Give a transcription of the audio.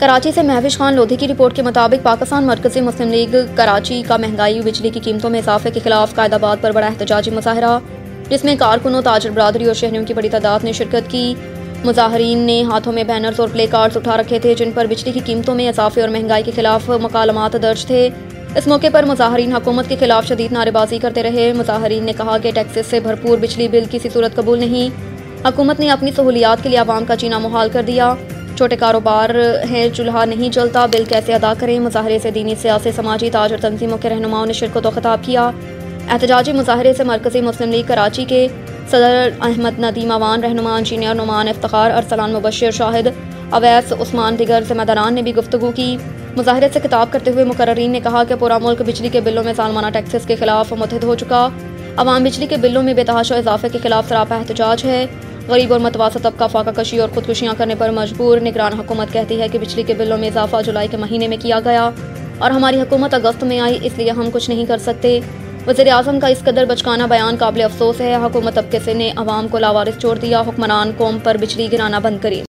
कराची से महविश खान लोधी की रिपोर्ट के मुताबिक पाकिस्तान मरकजी मुस्लिम लीग कराची का महंगाई बिजली की कीमतों में इजाफे के खिलाफ कायदाबाद पर बड़ा एहतजाजी मुजाहरा, जिसमें कारकुनों, ताजर बरादरी और शहरियों की बड़ी तादाद ने शिरकत की। मुजाहरीन ने हाथों में बैनर्स और प्ले कार्ड्स उठा रखे थे, जिन पर बिजली की कीमतों में इजाफे और महंगाई के खिलाफ मकालमात दर्ज थे। इस मौके पर मुजाहरीन हुकूमत के खिलाफ शदीद नारेबाजी करते रहे। मुजाहरीन ने कहा कि टैक्सेस से भरपूर बिजली बिल किसी सूरत कबूल नहीं। हुकूमत ने अपनी सहूलियात के लिए आवाम का जीना मुहाल कर दिया। छोटे कारोबार है, चूल्हा नहीं जलता, बिल कैसे अदा करें। मुजाहरे से दीनी, सियासी, समाजी, ताजर तंजीमों के रहनुमाओं ने शिरकत और खिताब किया। एहतजाजी मुजाहरे से मरकजी मुस्लिम लीग कराची के सदर अहमद नदीम अवान, रहनुमा इंजीनियर नुमान इफ्तिखार, अरसलान मुबशिर, शाहिद अवैस उस्मान, दिगर ज़िम्मेदारान ने भी गुफ्तगू की। मुजाहरे से खिताब करते हुए मुकर्रीन ने कहा कि पूरा मुल्क बिजली के बिलों में सालमाना टैक्सेस के खिलाफ मुतहद हो चुका। अवाम बिजली के बिलों में बेतहाशा इजाफे के खिलाफ सरापा एहतजाज है। गरीब और मतवासत तबका फाका कशी और खुदकुशियाँ करने पर मजबूर। निगरान हुकूमत कहती है कि बिजली के बिलों में इजाफा जुलाई के महीने में किया गया और हमारी हुकूमत अगस्त में आई, इसलिए हम कुछ नहीं कर सकते। वज़ीर आज़म का इस कदर बचकाना बयान काबिल अफसोस है। हुकूमत तबके से ने अवाम को लावारिस छोड़ दिया। हुक्मरान कौम पर बिजली गिराना बंद करें।